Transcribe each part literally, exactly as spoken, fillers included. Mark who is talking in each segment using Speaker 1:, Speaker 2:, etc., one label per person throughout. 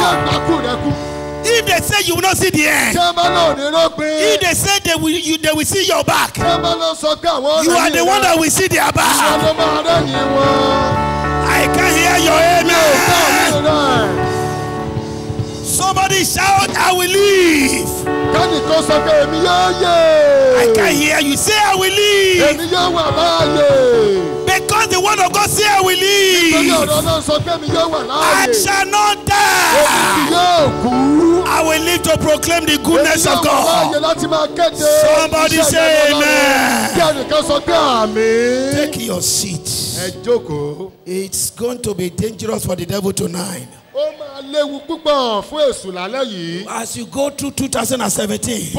Speaker 1: If they say you will not see the end, if they say they will, you, they will see your back, you are the one that will see their back. I can hear your amen. Somebody shout, I will leave. I can hear you say, I will leave. Because the word of God says, I will leave. I shall not die. I will live to proclaim the goodness of God. Somebody say amen. Take your seat. It's going to be dangerous for the devil tonight. As you go through two thousand seventeen,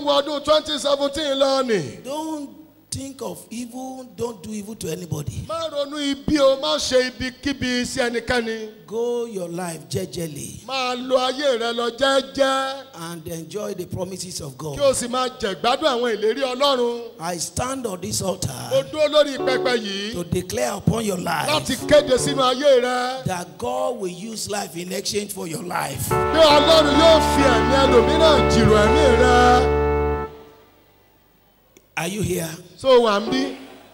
Speaker 1: don't think of evil, don't do evil to anybody. Go your life jejely and enjoy the promises of God. I stand on this altar to declare upon your life that God will use life in exchange for your life. Are you here?
Speaker 2: So Wambi,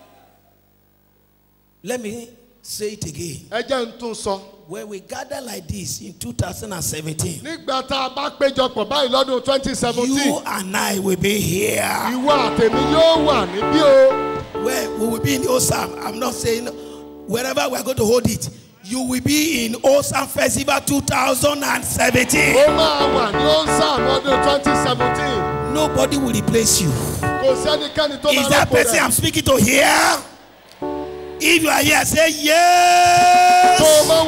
Speaker 1: let me say it again. When we gather like this in two thousand seventeen, you and I will be here. Where we will be in Osam. I'm not saying wherever we are going to hold it. You will be in Osam Festival two thousand seventeen. Nobody will replace you. Is that person I'm speaking to here? If you are here, say yes.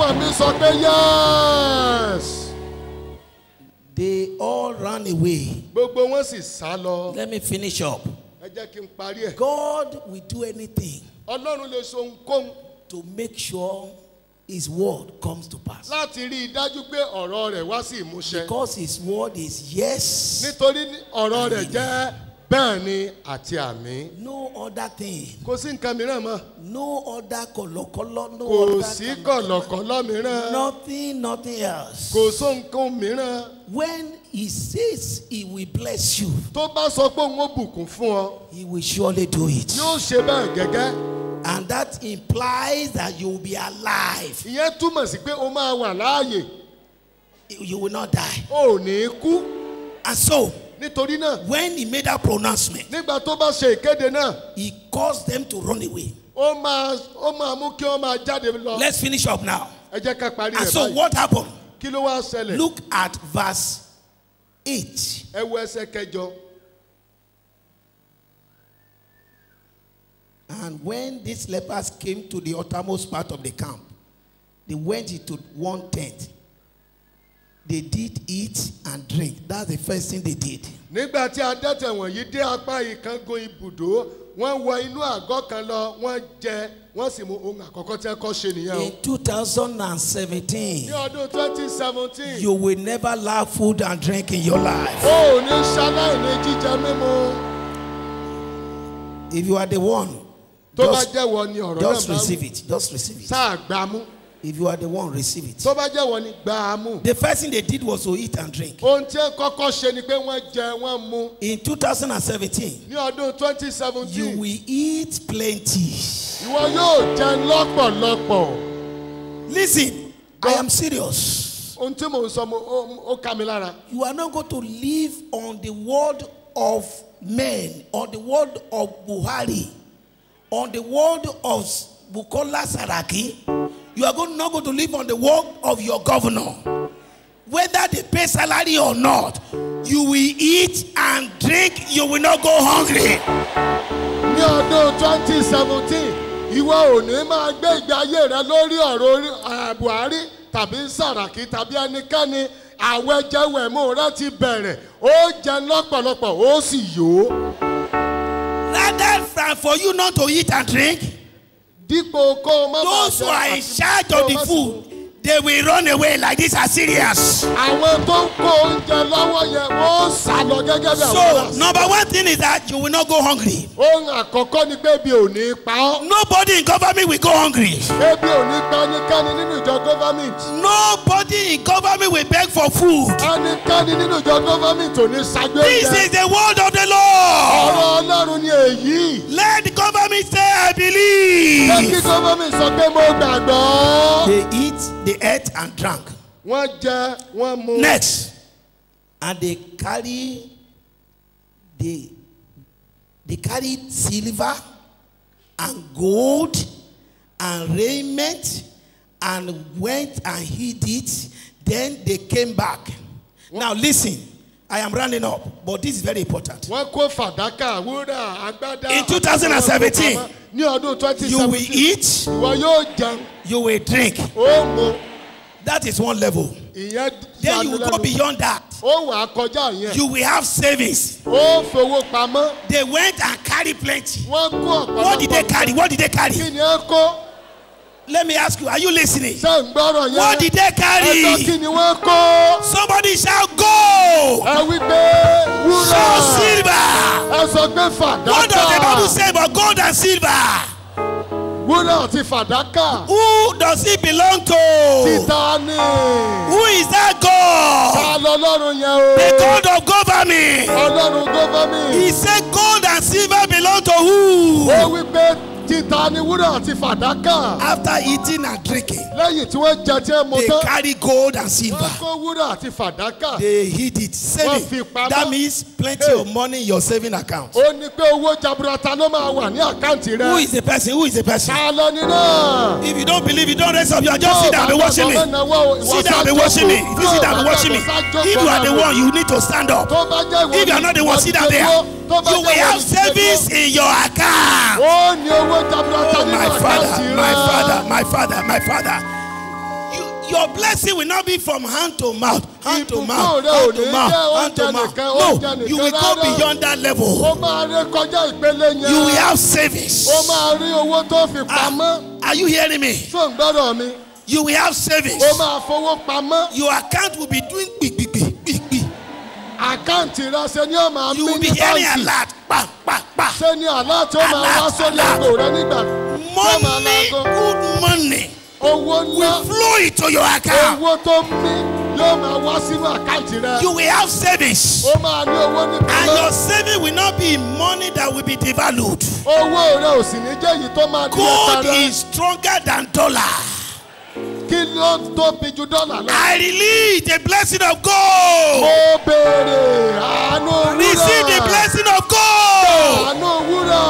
Speaker 2: Yes.
Speaker 1: They all ran away. Let me finish up. God will do anything to make sure His word comes to pass. Because His word is yes. No other thing. No other color, color, no other nothing, nothing else. When He says He will bless you, He will surely do it. And that implies that you will be alive. You will not die. And so, when He made that pronouncement, He caused them to run away. Let's finish up now. And so what happened? Look at verse eight. And when these lepers came to the uttermost part of the camp, they went into one tent. They did eat and drink. That's the first thing they did. In two thousand seventeen, you will never lack food and drink in your life. If you are the one, just, just receive it. Just receive it. If you are the one, receive it. The first thing they did was to eat and drink. In two thousand seventeen, you will eat plenty. Listen, I am serious. You are not going to live on the word of men, on the word of Buhari, on the word of Bukola Saraki. You are going, not going to live on the word of your governor. Whether they pay salary or not, you will eat and drink, you will not go hungry.
Speaker 2: twenty seventeen, ìwọ ò ní máa gbé ìgbé ayé rẹ lórí ọ̀rọ̀ Buhari tàbí Saraki tàbí ẹnikẹ́ni. Àwẹ̀jẹwẹ̀mú rẹ ti bẹ̀rẹ̀, ó jẹ lọ́pọ̀lọpọ̀, ó sì yó.
Speaker 1: Rather than for you not to eat and drink, those who are in charge of the food, they will run away like these Assyrians. So, number one thing is that you will not go hungry. Nobody in government will go hungry. Nobody in government will beg for for food.
Speaker 2: ẹnikẹ́ni nínú ìjọ government ò ní ṣàgbé
Speaker 1: This
Speaker 2: oúnjẹ.
Speaker 1: is the word of the Lord.
Speaker 2: ọ̀rọ̀ ọlọ́run ni èyí.
Speaker 1: Let the government say, I
Speaker 2: jẹ́ kí
Speaker 1: believe.
Speaker 2: government sọ pé mo gbàgbọ́.
Speaker 1: They eat, they ate and drank.
Speaker 2: wọ́n jẹ wọ́n mu.
Speaker 1: Next. And they carry, they, they carried silver and gold and raiment and went and hid it. Then they came back. Now listen, I am running up, but this is very important.
Speaker 2: wọ́n kó fàdákà wúrà agbádá.
Speaker 1: In two thousand seventeen,
Speaker 2: ní ọdún twenty
Speaker 1: you will
Speaker 2: seventeen.
Speaker 1: eat,
Speaker 2: ìwọ yóò jẹun.
Speaker 1: you will drink.
Speaker 2: ó mu.
Speaker 1: That is one level.
Speaker 2: ìyẹn
Speaker 1: Then you will go beyond that.
Speaker 2: ó wà á kọjá yẹn.
Speaker 1: You will have savings.
Speaker 2: ó fowó pamọ́.
Speaker 1: They went and carried plenty.
Speaker 2: wọ́n kó ọ̀pọ̀lọpọ̀.
Speaker 1: What did they carry? What did they
Speaker 2: kí
Speaker 1: carry?
Speaker 2: ni ẹ kó.
Speaker 1: Let me ask you, are you listening?
Speaker 2: ṣé ń gbọ́rọ̀ yẹn.
Speaker 1: What did they
Speaker 2: ẹ sọ
Speaker 1: carry?
Speaker 2: kí ni wọ́n kó.
Speaker 1: Somebody shall go.
Speaker 2: ẹ wí pé wúrà.
Speaker 1: So silver.
Speaker 2: ẹ sọ pé fàdákà.
Speaker 1: What does the Bible say about gold and silver?
Speaker 2: wúrà àti fàdákà.
Speaker 1: Who does it belong to?
Speaker 2: títa ni.
Speaker 1: Who is that God?
Speaker 2: ta lọ lọ́run yẹn o.
Speaker 1: The God of government.
Speaker 2: ọlọ́run gómìnà.
Speaker 1: He said gold and silver belong to who?
Speaker 2: ó wí pé títa ni wúrà àti fàdákà.
Speaker 1: After eating and drinking,
Speaker 2: lẹ́yìn tí wọ́n jẹ tí ẹ mú
Speaker 1: they
Speaker 2: tán.
Speaker 1: carry gold and silver.
Speaker 2: wọ́n kó wúrà àti fàdákà.
Speaker 1: They hid it, save
Speaker 2: Wọ́n fi
Speaker 1: it.
Speaker 2: pamọ́.
Speaker 1: That means plenty of money in your saving account.
Speaker 2: ó ní pé owó jaburata ló máa wà ní àkáǹtì rẹ.
Speaker 1: Who is the person? Who is the person?
Speaker 2: ta lọ ni náà.
Speaker 1: If you don't believe, you don't raise up. You are just sit down and be watching me. Sit down and be watching me. If you sit down and be watching me, if you are the one, you need to stand up.
Speaker 2: tó bá jẹ́ ìwọ
Speaker 1: If you are not the one, sit down there. You will have savings in your account.
Speaker 2: ó ní owó jaburata
Speaker 1: Oh,
Speaker 2: nínú
Speaker 1: my father,
Speaker 2: àkáǹtì rẹ.
Speaker 1: my father, my father, my father. You, your blessing will not be from hand to mouth, hand to mouth, hand to mouth, hand to mouth. No, you will go beyond that
Speaker 2: ó
Speaker 1: level.
Speaker 2: máa rí kọjá ìpele yẹn.
Speaker 1: You will have savings.
Speaker 2: ó máa rí owó tó fi
Speaker 1: Ah,
Speaker 2: pamọ́.
Speaker 1: are you hearing me?
Speaker 2: tó ń gbọ́dọ̀ mi.
Speaker 1: You will have savings.
Speaker 2: ó máa fowó pamọ́.
Speaker 1: Your account will be doing big, big, big, big, big.
Speaker 2: àkáǹtì rẹ ṣe ni ó máa
Speaker 1: You
Speaker 2: mí
Speaker 1: will be
Speaker 2: ní
Speaker 1: hearing a
Speaker 2: báńkì.
Speaker 1: lot. Pa, pa, pa.
Speaker 2: ṣé ni àlá tí ó máa wá
Speaker 1: Alert,
Speaker 2: sórí
Speaker 1: alert.
Speaker 2: àgbo rẹ nígbà tí ó máa
Speaker 1: Money,
Speaker 2: láago.
Speaker 1: good money
Speaker 2: owó ńlá
Speaker 1: will flow into your account.
Speaker 2: owó tó mí yóò máa wá sínú àkáǹtì rẹ.
Speaker 1: You will have savings.
Speaker 2: ó máa ní owó ní
Speaker 1: And your
Speaker 2: pamọ́.
Speaker 1: saving will not be money that will be devalued.
Speaker 2: owó rẹ ò sì ní jẹ́ èyí tó máa di ẹ̀ka
Speaker 1: Gold
Speaker 2: rẹ.
Speaker 1: is stronger than dollar.
Speaker 2: kí ló tóbi ju dọ́là lọ.
Speaker 1: I release the blessing of God.
Speaker 2: mo béèrè àánú wúrà.
Speaker 1: Receive the blessing of God.
Speaker 2: àánú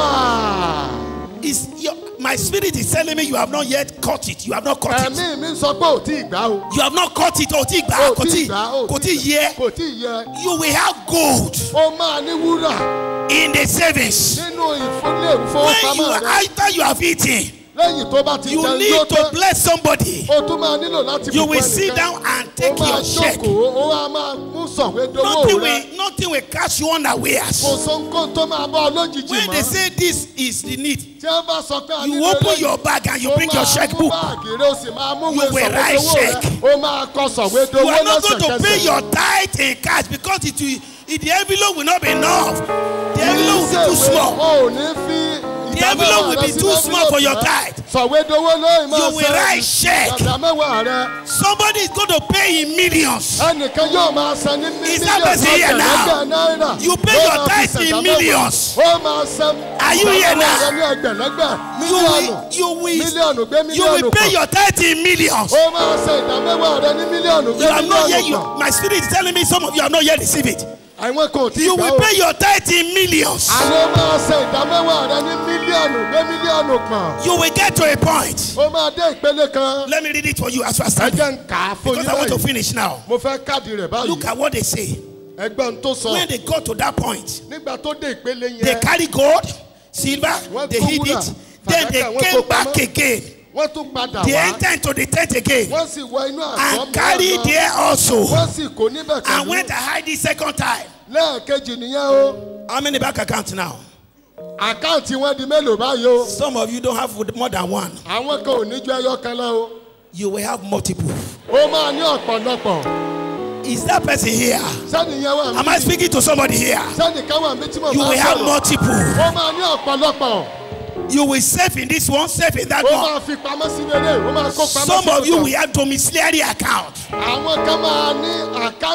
Speaker 2: wúrà.
Speaker 1: Is your, my spirit is telling me you have not yet caught it. You have not caught it.
Speaker 2: ẹ̀mí mi sọ pé ò tí ì gbà o.
Speaker 1: You have not caught it. Kò tí gbà.
Speaker 2: ò
Speaker 1: Kò
Speaker 2: tí ì
Speaker 1: tí
Speaker 2: gbà o.
Speaker 1: kò tí yẹ.
Speaker 2: kò tí ì yẹ.
Speaker 1: You will have gold
Speaker 2: ó máa ní wúrà
Speaker 1: in the savings.
Speaker 2: nínú ìfúnlé
Speaker 1: When you
Speaker 2: ìfowópamọ́ rẹ.
Speaker 1: after you have eaten,
Speaker 2: lẹ́yìn tó bá ti
Speaker 1: you
Speaker 2: jẹun
Speaker 1: need
Speaker 2: yóò
Speaker 1: to
Speaker 2: tán.
Speaker 1: bless somebody.
Speaker 2: o tún máa nílò láti
Speaker 1: You
Speaker 2: bùkún
Speaker 1: will sit
Speaker 2: ẹnìkan.
Speaker 1: down and
Speaker 2: ó
Speaker 1: take
Speaker 2: máa
Speaker 1: your check.
Speaker 2: jókòó ó wá máa mú sọ̀wédowó
Speaker 1: Nothing
Speaker 2: rẹ.
Speaker 1: will, nothing will catch you unawares.
Speaker 2: kò sóńkó tó máa bọ́ ọ lójijì
Speaker 1: When they
Speaker 2: mọ́.
Speaker 1: say this is the need,
Speaker 2: tí wọ́n bá sọ pé a
Speaker 1: you
Speaker 2: nílò
Speaker 1: open
Speaker 2: eléyìí,
Speaker 1: your bag and you
Speaker 2: ó
Speaker 1: bring your
Speaker 2: máa
Speaker 1: check
Speaker 2: mú
Speaker 1: book.
Speaker 2: báàgì rẹ, ó sì máa mú
Speaker 1: You
Speaker 2: ìwé
Speaker 1: will write
Speaker 2: sọ̀wédowó rẹ.
Speaker 1: check.
Speaker 2: ó máa kọ
Speaker 1: You
Speaker 2: sọ̀wédowó
Speaker 1: are not going to pay
Speaker 2: lẹ́sẹ̀kẹsẹ̀.
Speaker 1: your tithe in cash because it will, it, the envelope will not be enough. The envelope will be too small.
Speaker 2: o ò ní fi
Speaker 1: The envelope will be too small for your tithe.
Speaker 2: sọ̀wédowó lóyìn máa
Speaker 1: You will write check.
Speaker 2: ìdá mẹ́wàá rẹ.
Speaker 1: Somebody is going to pay in millions.
Speaker 2: ẹnìkan yóò máa san ní
Speaker 1: Is that person here
Speaker 2: mílíọ̀nù
Speaker 1: now?
Speaker 2: ọ̀gbẹ̀lẹ́gbẹ̀ náírà.
Speaker 1: You pay
Speaker 2: Ó
Speaker 1: your
Speaker 2: máa fi
Speaker 1: tithe in
Speaker 2: ṣẹ̀dá
Speaker 1: millions.
Speaker 2: mẹ́wàá. ó máa san
Speaker 1: Are you here
Speaker 2: ìdá
Speaker 1: now?
Speaker 2: mẹ́wàá rẹ ní ẹgbẹ̀lẹ́gbẹ̀
Speaker 1: You
Speaker 2: mílíọ̀nù.
Speaker 1: will, you will,
Speaker 2: mílíọ̀nù gbé
Speaker 1: you will
Speaker 2: mílíọ̀nù
Speaker 1: pay
Speaker 2: kan.
Speaker 1: your tithe in millions.
Speaker 2: ó máa san ìdá mẹ́wàá rẹ ní mílíọ̀nù gbé
Speaker 1: You have not yet,
Speaker 2: mílíọ̀nù
Speaker 1: you,
Speaker 2: kan.
Speaker 1: my spirit is telling me some of you have not yet received it.
Speaker 2: àwọn kò tí ì
Speaker 1: You
Speaker 2: gbà
Speaker 1: will
Speaker 2: ó.
Speaker 1: pay your tithe in millions.
Speaker 2: àwọn máa san ìdá mẹ́wàá rẹ ní mílíọ̀nù gbé mílíọ̀nù kan.
Speaker 1: You will get to a point.
Speaker 2: ó máa dé ìpele kan.
Speaker 1: Let me read it for you as fast
Speaker 2: ẹ
Speaker 1: as
Speaker 2: jẹ́ ń kà á fún
Speaker 1: because
Speaker 2: yín
Speaker 1: I want to
Speaker 2: báyìí.
Speaker 1: finish now.
Speaker 2: mo fẹ́ káàdì rẹ̀ báyìí.
Speaker 1: Look at what they say.
Speaker 2: ẹgbọ́n tó sọ.
Speaker 1: When they got to that point,
Speaker 2: nígbà tó dé ìpele
Speaker 1: they
Speaker 2: yẹn.
Speaker 1: carry gold, silver,
Speaker 2: Wọ́n
Speaker 1: they
Speaker 2: kó
Speaker 1: hid
Speaker 2: wúrà,
Speaker 1: it, then they
Speaker 2: fàdákà, wọ́n
Speaker 1: came
Speaker 2: kó
Speaker 1: back
Speaker 2: pamọ́.
Speaker 1: again.
Speaker 2: wọ́n tún padà
Speaker 1: They
Speaker 2: wá.
Speaker 1: entered into the tent again
Speaker 2: wọ́n sì wọ inú àgọ́
Speaker 1: and carried
Speaker 2: mìíràn lọ.
Speaker 1: there also
Speaker 2: wọ́n sì kó níbẹ̀
Speaker 1: and
Speaker 2: pẹ̀lú.
Speaker 1: went and hide the second time.
Speaker 2: lẹ́ẹ̀kejì nìyẹn o.
Speaker 1: How many bank accounts now?
Speaker 2: àkáǹtì wọn di mélòó báyìí o.
Speaker 1: Some of you don't have more than one.
Speaker 2: àwọn kan ò ní ju ẹyọ kan lọ o.
Speaker 1: You will have multiple.
Speaker 2: ó máa ní ọ̀pọ̀lọpọ̀.
Speaker 1: Is that person here?
Speaker 2: sẹ́niyẹn wà
Speaker 1: Am I
Speaker 2: mí.
Speaker 1: speaking to somebody here?
Speaker 2: sẹ́nìkan wà mí tí mo
Speaker 1: You
Speaker 2: máa
Speaker 1: will have
Speaker 2: sọ̀rọ̀.
Speaker 1: multiple.
Speaker 2: ó máa ní ọ̀pọ̀lọpọ̀.
Speaker 1: You will save in this one, save in that
Speaker 2: ó
Speaker 1: one.
Speaker 2: máa fi pamọ́ sí rere. ó máa kó pamọ́ sí
Speaker 1: Some of you
Speaker 2: ọ̀tọ̀.
Speaker 1: will have domiciliary account.
Speaker 2: àwọn kan máa ní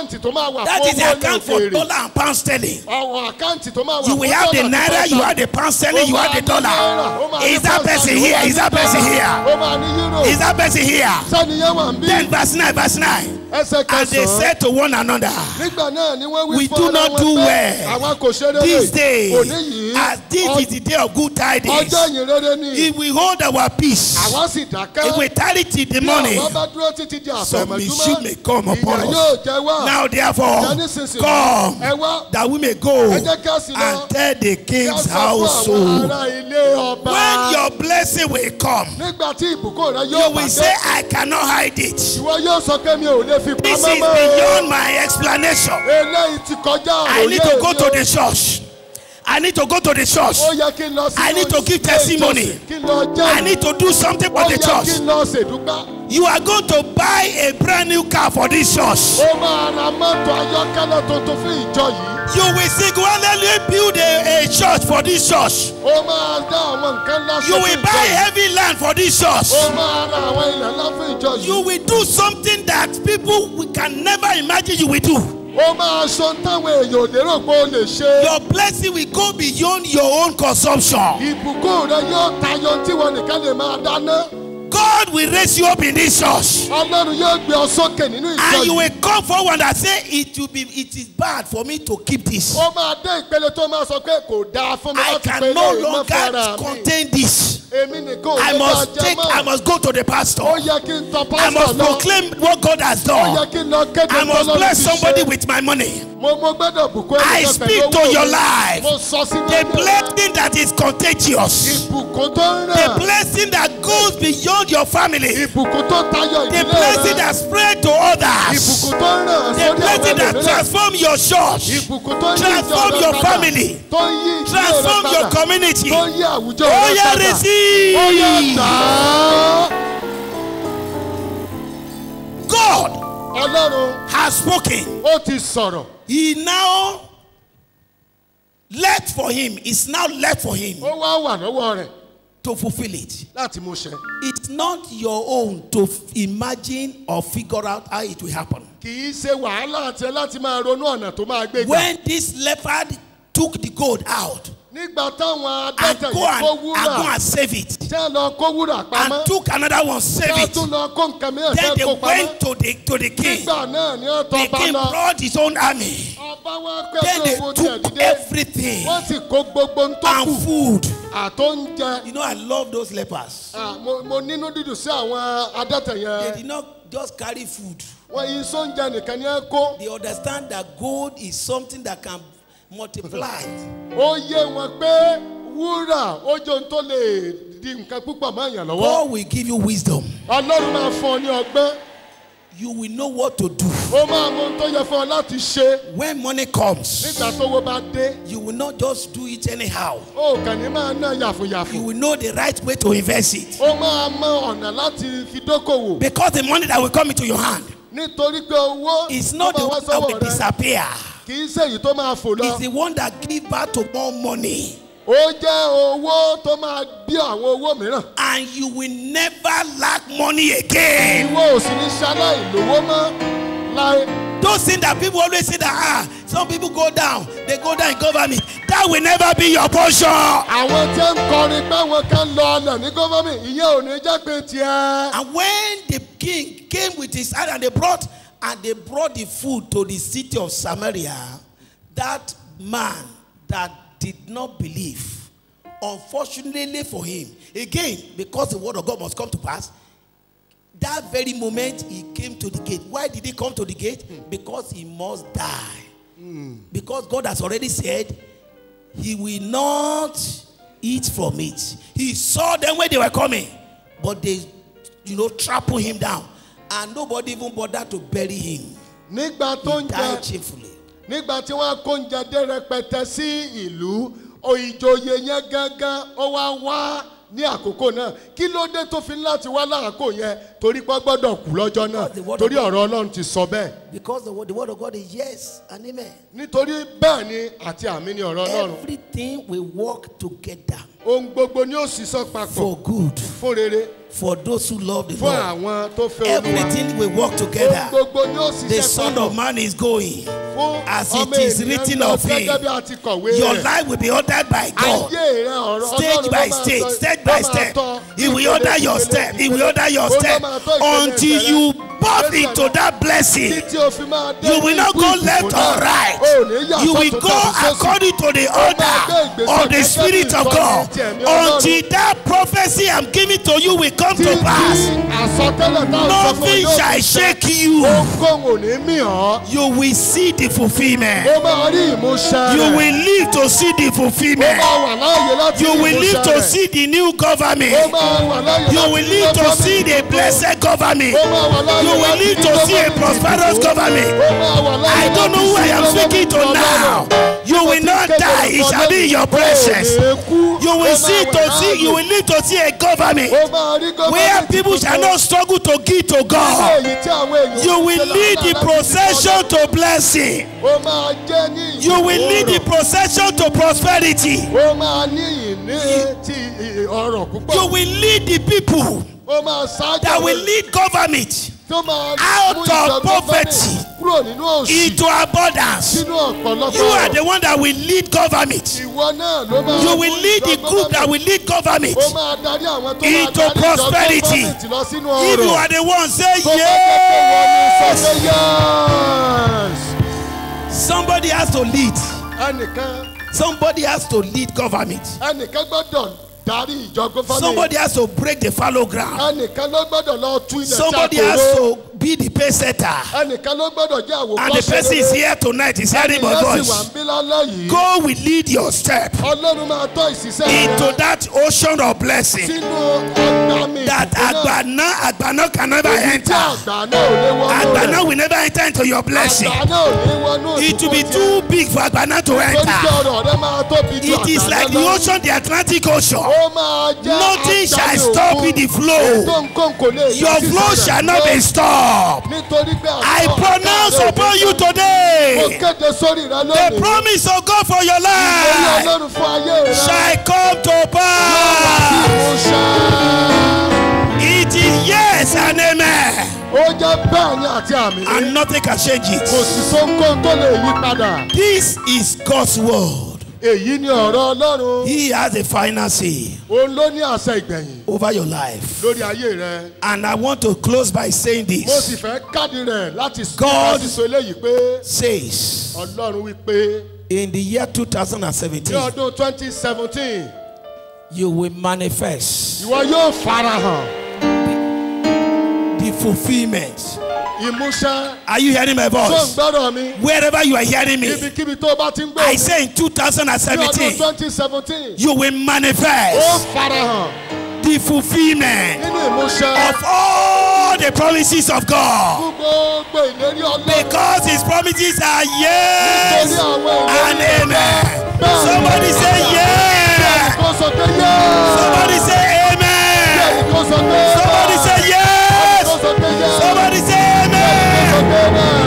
Speaker 2: àkáǹtì tó máa wà
Speaker 1: That
Speaker 2: fún
Speaker 1: is the
Speaker 2: owó
Speaker 1: account for
Speaker 2: olóòkèèrè.
Speaker 1: dollar and pound sterling.
Speaker 2: Àwọn àkáǹtì tó máa wà
Speaker 1: You
Speaker 2: fún
Speaker 1: will have the
Speaker 2: dọ́là
Speaker 1: naira,
Speaker 2: tó
Speaker 1: you
Speaker 2: máa
Speaker 1: have the pound sterling, you
Speaker 2: Ó
Speaker 1: have the
Speaker 2: máa ní
Speaker 1: dollar.
Speaker 2: náírà, ó máa ní
Speaker 1: Is that
Speaker 2: pound
Speaker 1: person
Speaker 2: sterling,
Speaker 1: here?
Speaker 2: ó
Speaker 1: Is that
Speaker 2: máa ní
Speaker 1: person
Speaker 2: dọ́là,
Speaker 1: here?
Speaker 2: ó máa ní euro.
Speaker 1: Is that person here?
Speaker 2: Sẹ́niyẹn wà ń bí.
Speaker 1: Then verse nine, verse nine.
Speaker 2: Ẹsẹ̀
Speaker 1: And they
Speaker 2: kẹsàn-án.
Speaker 1: said to one another,
Speaker 2: Nígbà náà ni wọ́n wí
Speaker 1: we
Speaker 2: fún
Speaker 1: do
Speaker 2: ara
Speaker 1: not
Speaker 2: wọn
Speaker 1: do
Speaker 2: pé
Speaker 1: well
Speaker 2: àwa kò ṣe rere.
Speaker 1: this day,
Speaker 2: Òní yìí,
Speaker 1: as this is the day of good tidings.
Speaker 2: ọjọ́ ìyìn rere ni.
Speaker 1: If we hold our peace,
Speaker 2: Àwa sì dákẹ́.
Speaker 1: if we tarry till the
Speaker 2: Bí
Speaker 1: morning,
Speaker 2: àwa bá dúró títí di
Speaker 1: some
Speaker 2: àfẹ̀mọ́júmọ́,
Speaker 1: issue may come upon
Speaker 2: ìyà
Speaker 1: us.
Speaker 2: yóò jẹ wá.
Speaker 1: Now therefore,
Speaker 2: Ìyà nísinsìnyí,
Speaker 1: come
Speaker 2: ẹ wá,
Speaker 1: that we may go
Speaker 2: ẹ jẹ́ kí a sì lọ.
Speaker 1: and tell the
Speaker 2: Kí a
Speaker 1: king's
Speaker 2: sọ fún àwọn
Speaker 1: household.
Speaker 2: ará ilé ọba.
Speaker 1: When your blessing will come,
Speaker 2: Nígbà tí ìbùkún rẹ
Speaker 1: you
Speaker 2: yóò
Speaker 1: will
Speaker 2: bá
Speaker 1: say,
Speaker 2: dé,
Speaker 1: I cannot hide it.
Speaker 2: ìwọ yóò sọ pé mi ò lè fi
Speaker 1: This
Speaker 2: pamọ́
Speaker 1: is
Speaker 2: mọ́.
Speaker 1: beyond my explanation.
Speaker 2: Eléyìí ti kọjá
Speaker 1: I
Speaker 2: òye
Speaker 1: need to go
Speaker 2: mi
Speaker 1: to
Speaker 2: o.
Speaker 1: the church. I need to go to the church.
Speaker 2: Ó yẹ kí n lọ sí
Speaker 1: I need to give
Speaker 2: ilé
Speaker 1: testimony.
Speaker 2: ìjọsìn, kí n lọ jẹ́
Speaker 1: I need to do something
Speaker 2: Ó
Speaker 1: for the
Speaker 2: yẹ kí
Speaker 1: church.
Speaker 2: n lọ ṣèdúpẹ́.
Speaker 1: You are going to buy a brand new car for this church.
Speaker 2: Ó máa ra mọ́tò ayọ́kẹ́lẹ́ tuntun fún ìjọ yìí.
Speaker 1: You will sing, well, let me build a, a church for this church.
Speaker 2: Ó máa dá àwọn nǹkan ńlá
Speaker 1: You
Speaker 2: fún
Speaker 1: will
Speaker 2: ìjọ
Speaker 1: buy
Speaker 2: yìí.
Speaker 1: heavy land for this church.
Speaker 2: Ó máa ra àwọn ilẹ̀ ńlá fún ìjọ yìí.
Speaker 1: You will do something that people we can never imagine you will do.
Speaker 2: Ó máa sọ táwọn èèyàn ò lérò pé ó lè ṣe.
Speaker 1: Your blessing will go beyond your own consumption.
Speaker 2: Ìbùkún rẹ yóò tayọ tí wọn nìkan lè máa dáná.
Speaker 1: God will raise you up in this church.
Speaker 2: Ọlọ́run yóò gbé ọ sókè nínú ìjọ
Speaker 1: And you
Speaker 2: yìí.
Speaker 1: will come forward and say, it will be, it is bad for me to keep this.
Speaker 2: Ó máa dé ìpele tó máa sọ pé kò dáa fún mi
Speaker 1: I
Speaker 2: láti
Speaker 1: can
Speaker 2: pé
Speaker 1: no
Speaker 2: ilé ìmọ̀
Speaker 1: longer
Speaker 2: fara mi.
Speaker 1: contain this.
Speaker 2: Èmi nìkan ò
Speaker 1: I
Speaker 2: lè máa
Speaker 1: must
Speaker 2: jẹ
Speaker 1: take, I
Speaker 2: mọ́.
Speaker 1: must go to the pastor.
Speaker 2: Ó yẹ kí n tọ
Speaker 1: I
Speaker 2: pásítọ̀
Speaker 1: must
Speaker 2: lọ.
Speaker 1: proclaim what God has
Speaker 2: Ó
Speaker 1: done.
Speaker 2: yẹ kí n lọ kéde
Speaker 1: I must
Speaker 2: tọ́lọ́run
Speaker 1: bless
Speaker 2: ti
Speaker 1: somebody
Speaker 2: ṣe.
Speaker 1: with my money.
Speaker 2: Mo mo gbọ́dọ̀ bùkún
Speaker 1: I
Speaker 2: ẹnìkan
Speaker 1: speak
Speaker 2: pẹ̀lú
Speaker 1: to
Speaker 2: owó
Speaker 1: your
Speaker 2: mi.
Speaker 1: life.
Speaker 2: Mo sọ sínú
Speaker 1: The
Speaker 2: ayé rẹ.
Speaker 1: blessing that is contagious.
Speaker 2: Ìbùkún tó ń
Speaker 1: The
Speaker 2: ràn.
Speaker 1: blessing that goes beyond your family.
Speaker 2: Ìbùkún tó tayọ
Speaker 1: The
Speaker 2: ìdílé
Speaker 1: blessing
Speaker 2: rẹ.
Speaker 1: that spread to others.
Speaker 2: Ìbùkún tó ń ràn
Speaker 1: The
Speaker 2: sórí àwọn
Speaker 1: blessing that
Speaker 2: ẹlòmíràn.
Speaker 1: transform your church.
Speaker 2: Ìbùkún tó ń yí ìjọ
Speaker 1: Transform
Speaker 2: rẹ
Speaker 1: your
Speaker 2: padà.
Speaker 1: family.
Speaker 2: Tó ń yí ìdílé rẹ
Speaker 1: Transform your
Speaker 2: padà.
Speaker 1: community.
Speaker 2: Tó ń yí àwùjọ
Speaker 1: Oh
Speaker 2: rẹ
Speaker 1: yeah,
Speaker 2: padà.
Speaker 1: receive.
Speaker 2: Ó yẹ tán.
Speaker 1: God
Speaker 2: Ọlọ́run
Speaker 1: has spoken.
Speaker 2: ó ti sọ̀rọ̀.
Speaker 1: He now left for him. It's now left for him
Speaker 2: Ó wá wà lọ́wọ́ rẹ̀
Speaker 1: to fulfill it.
Speaker 2: láti mú ṣẹ.
Speaker 1: It's not your own to f- imagine or figure out how it will happen.
Speaker 2: Kì í ṣe wàhálà àti ẹ láti máa ronú ọ̀nà tó máa gbé gbà.
Speaker 1: When this leopard took the gold out
Speaker 2: Nígbà táwọn
Speaker 1: and
Speaker 2: adẹ́tẹ̀
Speaker 1: go
Speaker 2: yìí
Speaker 1: and,
Speaker 2: kó
Speaker 1: and go
Speaker 2: wúrà
Speaker 1: and save it,
Speaker 2: tí wọ́n lọ kó wúrà pamọ́
Speaker 1: and took another one,
Speaker 2: tí
Speaker 1: save
Speaker 2: wọ́n
Speaker 1: it,
Speaker 2: tún lọ kó nǹkan mìíràn tí
Speaker 1: then
Speaker 2: wọ́n
Speaker 1: they
Speaker 2: kó pamọ́.
Speaker 1: went to the to the king.
Speaker 2: Nígbà náà ni wọ́n
Speaker 1: The
Speaker 2: tọ́ bá
Speaker 1: king
Speaker 2: lọ.
Speaker 1: brought his own army.
Speaker 2: Ọba wa
Speaker 1: Then
Speaker 2: pẹ́
Speaker 1: they
Speaker 2: owó tiẹ̀
Speaker 1: took
Speaker 2: dídé.
Speaker 1: everything
Speaker 2: Wọ́n sì kó gbogbo ń tó kù
Speaker 1: and food.
Speaker 2: àtóúnjẹ.
Speaker 1: You know, I love those lepers.
Speaker 2: Ah, mo mo nínú dídùn sí àwọn adẹ́tẹ̀
Speaker 1: They
Speaker 2: yẹn.
Speaker 1: did not just carry food.
Speaker 2: Wọ́n yí sóúnjẹ nìkan ni ẹ kó.
Speaker 1: They understand that gold is something that can multiply.
Speaker 2: Ó yé wọn pé wúrà ó jẹ́ ohun tó lè di nǹkan púpọ̀ mọ́ èèyàn lọ́wọ́.
Speaker 1: God will give you wisdom.
Speaker 2: Ọlọ́run máa fún ọ ní ọgbọ́n.
Speaker 1: You will know what to do.
Speaker 2: Ó máa mọ ohun tó yẹ fún ọ láti ṣe.
Speaker 1: When money comes,
Speaker 2: Nígbà tówó bá dé,
Speaker 1: you will not just do it anyhow.
Speaker 2: ó kàn ní máa ná yàfùyàfù.
Speaker 1: You will know the right way to invest it.
Speaker 2: Ó máa mọ ọ̀nà láti fi dókòwò.
Speaker 1: Because the money that will come into your hand
Speaker 2: Nítorí pé owó
Speaker 1: is
Speaker 2: tó
Speaker 1: not the
Speaker 2: máa wá
Speaker 1: one that will
Speaker 2: sọ́wọ́ rẹ
Speaker 1: disappear.
Speaker 2: kì í ṣe èyí tó máa fò lọ.
Speaker 1: It's the one that gives back to more money.
Speaker 2: Ó jẹ́ owó tó máa bí àwọn owó mìíràn.
Speaker 1: And you will never lack money again.
Speaker 2: Ìwọ ò sì ní ṣaláì lówó mọ́ láé.
Speaker 1: Those things that people always say that, ah, some people go down, they go down in government. That will never be your portion.
Speaker 2: Àwọn tí ń kọrin pé wọn kan lọ ọlẹ̀ ní gọ́fọ́mì ìyẹn ò ní jẹ́ pé tiẹ̀.
Speaker 1: And when the king came with his hand and they brought and they brought the food to the city of Samaria, that man that did not believe, unfortunately for him, again, because the word of God must come to pass, that very moment he came to the gate. Why did he come to the gate? Because he must die. Mm. Because God has already said he will not eat from it. He saw them when they were coming, but they, you know, trampled him down, and nobody even bothered to bury him.
Speaker 2: Nígbà tó
Speaker 1: He
Speaker 2: ń
Speaker 1: died
Speaker 2: jẹ
Speaker 1: cheerfully.
Speaker 2: nígbà tí wọ́n kó oúnjẹ dé rẹpẹtẹ sí ìlú, ìjòyè yẹn gángan ó wá wá ní àkókò náà. Kí ló dé tó fi ní láti wá láàkó yẹn? Torí pé gbọ́dọ̀ kú lọ́jọ́ náà. Torí ọ̀rọ̀ Ọlọ́run ti sọ bẹ́ẹ̀.
Speaker 1: Because the word, the word of God is yes and amen.
Speaker 2: Nítorí bẹ́ẹ̀ ni àti àmì ni ọ̀rọ̀ Ọlọ́run.
Speaker 1: Everything will work together
Speaker 2: Ohun gbogbo ni ó ṣiṣọ́ papọ̀
Speaker 1: for good
Speaker 2: fún rere
Speaker 1: For those who love the
Speaker 2: Fún
Speaker 1: Lord,
Speaker 2: àwọn tó fẹ́ Olúwa.
Speaker 1: everything will work together.
Speaker 2: Ohun gbogbo ni ó ṣiṣẹ́
Speaker 1: The Son
Speaker 2: papọ̀.
Speaker 1: of Man is going.
Speaker 2: Fún
Speaker 1: As
Speaker 2: ọmọ
Speaker 1: it is
Speaker 2: ènìyàn
Speaker 1: written
Speaker 2: lọ
Speaker 1: of him,
Speaker 2: gẹ́gẹ́ bí a ti kọ̀wé
Speaker 1: your
Speaker 2: rẹ̀.
Speaker 1: life will be ordered by God.
Speaker 2: Ayé rẹ̀ ọ̀rọ̀
Speaker 1: Stage
Speaker 2: Ọlọ́run
Speaker 1: by
Speaker 2: ló máa
Speaker 1: stage,
Speaker 2: tọ́-
Speaker 1: step by
Speaker 2: ló máa
Speaker 1: step.
Speaker 2: tọ́
Speaker 1: He will
Speaker 2: ìpele,
Speaker 1: order your
Speaker 2: ìpele,
Speaker 1: step. He will
Speaker 2: ìpele.
Speaker 1: order your
Speaker 2: Ó ló
Speaker 1: step
Speaker 2: máa tọ́ ìpele
Speaker 1: until
Speaker 2: ìpele.
Speaker 1: you birth
Speaker 2: Ìpele
Speaker 1: into that blessing.
Speaker 2: Títí o fi máa dé
Speaker 1: You will not
Speaker 2: ní
Speaker 1: go
Speaker 2: ìbùkún
Speaker 1: left
Speaker 2: náà.
Speaker 1: or right.
Speaker 2: O ò ní yà
Speaker 1: You will
Speaker 2: sọ́tún
Speaker 1: go
Speaker 2: tàbí sósì.
Speaker 1: according to the
Speaker 2: Ó máa gbé
Speaker 1: order
Speaker 2: ìgbésẹ̀
Speaker 1: of the
Speaker 2: gẹ́gẹ́ bí
Speaker 1: Spirit of
Speaker 2: ìtọ́ni
Speaker 1: God
Speaker 2: ti ẹ̀mí Ọlọ́run.
Speaker 1: until that prophecy I'm giving to you will come to
Speaker 2: Títí
Speaker 1: pass.
Speaker 2: àsọtẹ́lẹ̀ táwọn sọ fún ọ
Speaker 1: Nothing
Speaker 2: yóò
Speaker 1: shall
Speaker 2: fi ṣẹ.
Speaker 1: shake you.
Speaker 2: Ohunkóhun ò ní mì ọ́.
Speaker 1: You will see the fulfillment.
Speaker 2: Ó máa rí ìmúṣẹ
Speaker 1: You
Speaker 2: rẹ̀.
Speaker 1: will live to see the
Speaker 2: Ó
Speaker 1: fulfillment.
Speaker 2: máa wà láàyè láti
Speaker 1: You
Speaker 2: rí
Speaker 1: will live
Speaker 2: ìmúṣẹ
Speaker 1: to
Speaker 2: rẹ̀.
Speaker 1: see the new
Speaker 2: Ó
Speaker 1: government.
Speaker 2: máa wà láàyè
Speaker 1: You
Speaker 2: láti
Speaker 1: will
Speaker 2: rí
Speaker 1: live to
Speaker 2: gọ́fàmẹ̀ntì
Speaker 1: see the
Speaker 2: tuntun.
Speaker 1: blessed government.
Speaker 2: Ó máa wà láàyè
Speaker 1: You will
Speaker 2: láti
Speaker 1: live
Speaker 2: rí
Speaker 1: to see a
Speaker 2: gọ́fàmẹ̀ntì
Speaker 1: prosperous
Speaker 2: tuntun.
Speaker 1: government.
Speaker 2: Ó máa wà láàyè
Speaker 1: I don't know
Speaker 2: láti
Speaker 1: who I
Speaker 2: sí
Speaker 1: am speaking to
Speaker 2: gọ́fàmẹ̀ntì
Speaker 1: now.
Speaker 2: Ọlọ́run.
Speaker 1: You will not die. It shall be in your presence. You will see to see. You will live to see a government
Speaker 2: Ó máa rí gọ́fàmẹ̀ntì
Speaker 1: where people shall not struggle to give to God.
Speaker 2: Èyí tí àwọn èèyàn
Speaker 1: You
Speaker 2: ń
Speaker 1: will
Speaker 2: ṣe
Speaker 1: lead
Speaker 2: làálàá
Speaker 1: the
Speaker 2: láti
Speaker 1: procession
Speaker 2: fi
Speaker 1: to blessing.
Speaker 2: Ó máa jẹ́ ní
Speaker 1: You will lead the
Speaker 2: ìyìn
Speaker 1: procession to prosperity.
Speaker 2: Ó máa ní ìní ti ì- ọrọ̀ púpọ̀.
Speaker 1: You will lead the people
Speaker 2: Ó máa ṣáájú
Speaker 1: that will
Speaker 2: àwọn
Speaker 1: lead government
Speaker 2: tó máa
Speaker 1: out
Speaker 2: mú
Speaker 1: of
Speaker 2: ìjọ
Speaker 1: poverty
Speaker 2: gọ́fàmẹ̀ntì kúrò nínú òṣì
Speaker 1: into abundance.
Speaker 2: sínú ọ̀pọ̀lọpọ̀
Speaker 1: You are
Speaker 2: ọ̀rọ̀.
Speaker 1: the one that will lead government.
Speaker 2: Ìwọ náà ló máa
Speaker 1: You
Speaker 2: mú
Speaker 1: will lead the
Speaker 2: ìjọ
Speaker 1: group that
Speaker 2: gọ́fàmẹ̀ntì.
Speaker 1: will lead government.
Speaker 2: Ó máa darí àwọn tó máa
Speaker 1: into
Speaker 2: darí ìjọ
Speaker 1: prosperity.
Speaker 2: gọ́fàmẹ̀ntì lọ sínú
Speaker 1: If you
Speaker 2: ọrọ̀.
Speaker 1: are the one, say
Speaker 2: Tó bá jẹ́ pé wọ́n ní
Speaker 1: yes.
Speaker 2: sọ pé yes.
Speaker 1: Somebody has to lead.
Speaker 2: Ẹnìkan
Speaker 1: Somebody has to lead government.
Speaker 2: ẹnìkan gbọ́dọ̀ darí ìjọ gọ́fàmẹ̀ntì.
Speaker 1: Somebody has to break the fallow ground.
Speaker 2: Ẹnìkan ló gbọ́dọ̀ lọ tú ilẹ̀ tí a
Speaker 1: Somebody
Speaker 2: kò
Speaker 1: has
Speaker 2: ró.
Speaker 1: to be the pace setter.
Speaker 2: Ẹnìkan ló gbọ́dọ̀ jẹ́ àwòkọ́ṣe
Speaker 1: And the person is here tonight. He's hearing my
Speaker 2: Ẹnìkan sì wà
Speaker 1: voice.
Speaker 2: ń bí lálẹ́ yìí.
Speaker 1: God will lead your step
Speaker 2: Ọlọ́run máa tọ́ ìṣiṣẹ́ rẹ
Speaker 1: into that ocean of blessing
Speaker 2: sínú ọgbà mi.
Speaker 1: that
Speaker 2: ìbùkún náà.
Speaker 1: Agbana, Agbana can never
Speaker 2: Èyí tí
Speaker 1: enter.
Speaker 2: àgbà náà ò lè wọnú
Speaker 1: Agbana
Speaker 2: rẹ̀.
Speaker 1: will never enter into your blessing.
Speaker 2: Àgbà náà ò lè wọnú
Speaker 1: It will be
Speaker 2: ìbùkún
Speaker 1: too big for Agbana to
Speaker 2: tiẹ̀. Torí pé
Speaker 1: enter.
Speaker 2: ọ̀rọ̀ rẹ máa tóbi ju
Speaker 1: It is
Speaker 2: àgbà
Speaker 1: like
Speaker 2: náà
Speaker 1: the
Speaker 2: lọ.
Speaker 1: ocean, the Atlantic Ocean.
Speaker 2: Ó máa jẹ́
Speaker 1: Nothing shall
Speaker 2: àgbáyé
Speaker 1: stop
Speaker 2: òkun.
Speaker 1: the flow.
Speaker 2: Ètò nǹkan kò lè
Speaker 1: Your
Speaker 2: dá
Speaker 1: flow
Speaker 2: sísàlẹ̀
Speaker 1: shall not be
Speaker 2: lọ.
Speaker 1: stopped.
Speaker 2: Nítorí pé
Speaker 1: I
Speaker 2: àgbà-
Speaker 1: pronounce
Speaker 2: àgbà rẹ
Speaker 1: upon
Speaker 2: ò
Speaker 1: you
Speaker 2: ní- Mo
Speaker 1: today
Speaker 2: kéde sórí rẹ
Speaker 1: the
Speaker 2: lónìí.
Speaker 1: promise of God for your
Speaker 2: Ìlérí
Speaker 1: life
Speaker 2: Ọlọ́run fún ayé rẹ.
Speaker 1: shall come to pass. It is yes and amen,
Speaker 2: Ó jẹ́ bẹ́ẹ̀ ni àti àmì.
Speaker 1: and nothing can change
Speaker 2: Kò
Speaker 1: it.
Speaker 2: sì sóńkóń tó lè yí padà.
Speaker 1: This is God's word.
Speaker 2: Èyí ni ọ̀rọ̀ Ọlọ́run.
Speaker 1: He has a final say
Speaker 2: Òun ló ní àṣẹ ìgbẹ̀yìn
Speaker 1: over your life.
Speaker 2: lórí ayé rẹ.
Speaker 1: And I want to close by saying
Speaker 2: Mo sì
Speaker 1: this.
Speaker 2: fẹ́ káàdì rẹ̀ láti
Speaker 1: God-
Speaker 2: láti sọ eléyìí pé
Speaker 1: Says
Speaker 2: Ọlọ́run wí pé
Speaker 1: in the year two thousand
Speaker 2: ní
Speaker 1: seventeen,
Speaker 2: ọdún twenty seventeen
Speaker 1: you will manifest
Speaker 2: ìwọ yóò farahàn
Speaker 1: the fulfillment.
Speaker 2: ìmúṣẹ.
Speaker 1: Are you hearing my
Speaker 2: Tó ń
Speaker 1: voice?
Speaker 2: gbọ́dọ̀ mi.
Speaker 1: Wherever you are hearing me,
Speaker 2: Ibikíbi tó bá ti ń gbọ́
Speaker 1: I
Speaker 2: mi.
Speaker 1: say in two thousand
Speaker 2: Ní ọdún
Speaker 1: seventeen,
Speaker 2: twenty seventeen
Speaker 1: you will
Speaker 2: ó
Speaker 1: manifest
Speaker 2: farahàn
Speaker 1: the fulfillment
Speaker 2: nínú ìmúṣẹ.
Speaker 1: of all the promises of God.
Speaker 2: Fún gbogbo ìlérí Ọlọ́run.
Speaker 1: Because his promises are
Speaker 2: Nítorí
Speaker 1: yes
Speaker 2: àwọn
Speaker 1: and
Speaker 2: ìlérí
Speaker 1: amen.
Speaker 2: Bẹ́ẹ̀ ni.
Speaker 1: Somebody say yes.
Speaker 2: Kó sọ pé yẹ́.
Speaker 1: Somebody say amen.
Speaker 2: Kó sọ pé
Speaker 1: Somebody say yes.
Speaker 2: Kó sọ pé yẹ́.
Speaker 1: Somebody say
Speaker 2: Kó
Speaker 1: amen.
Speaker 2: sọ pé yẹ́.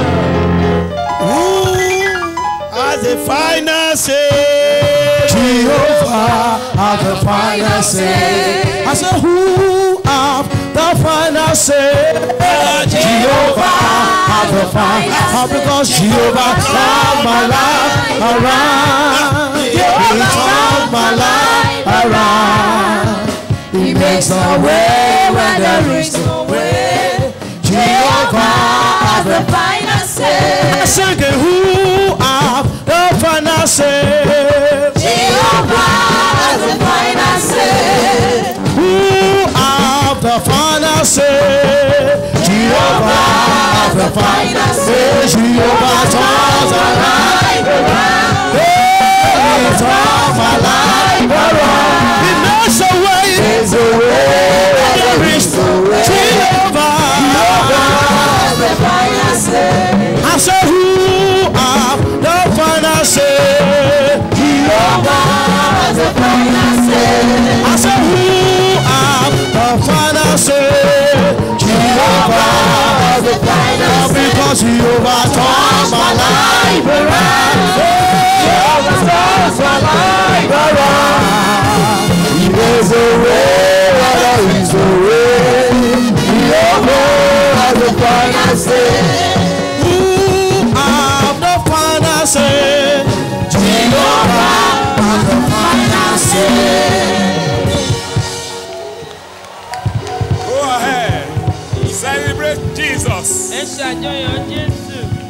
Speaker 1: Who has a final say?
Speaker 3: Jehovah have the final say. I said, who have the final say? Jehovah have the final say. Because Jehovah turned my life around. He turned my life around. He makes a way when there is no way. Jehovah have the final say. I said, who have the final say?
Speaker 4: Jehovah has the final say.
Speaker 3: Who have the final say? Jehovah has the final say. Jehovah turns my life around. He turns my life around. He makes a way. There's a way. There is no way. Jehovah
Speaker 4: has the final say.
Speaker 3: I said, who have the final say?
Speaker 4: Jehovah has the final say.
Speaker 3: I said, who have the final say? Jehovah
Speaker 4: has the final say.
Speaker 3: because Jehovah turns my life around.
Speaker 4: Jehovah turns my life around.
Speaker 3: He is a way, there is a way.
Speaker 4: final say.
Speaker 3: Who have the final say?
Speaker 4: Jehovah has the final say.
Speaker 5: Go ahead. Celebrate Jesus.
Speaker 6: Ẹ ṣàjọyọ̀ Jésù.